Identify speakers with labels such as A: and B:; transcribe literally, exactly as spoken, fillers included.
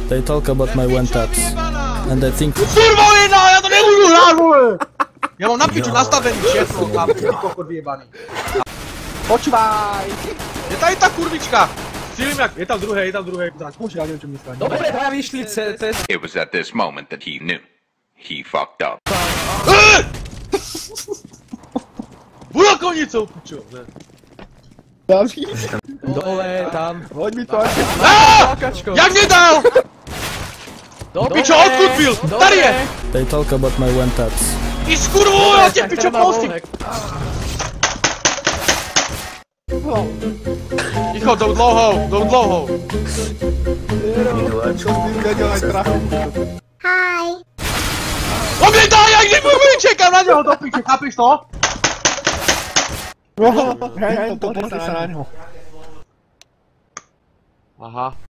A: They talk about my one taps. And I think...
B: Kurva jedna, já to nemůžu hrát, vole! Já mám na piču nastavený všechno, tam ty kokot vyjebaný. Počúvaj! Je tady ta kurvička! Střílím jak, je tam druhý, je tam druhý, tak bože, já nevím, čem myslel.
C: Dobre, právě vyšli cez...
D: It was at this moment that he knew. He fucked up.
B: Budu konicou, pičo, ne?
E: Další.
C: Dole, tam.
E: Hoď mi to.
B: Jak mě dal? Pičo, odkud byl? Tady je!
A: they talk about my one taps.
B: I skurvu, já tě pičo prostím! Ticho, jdou dlouhou, jdou dlouhou.
E: Čo s tým nedělaj trachu?
F: Hi.
B: On mě dá, jak nemůžu, čekám na něho do piče, chápeš to?
E: Hej, to pozri sa na neho.
B: Aha.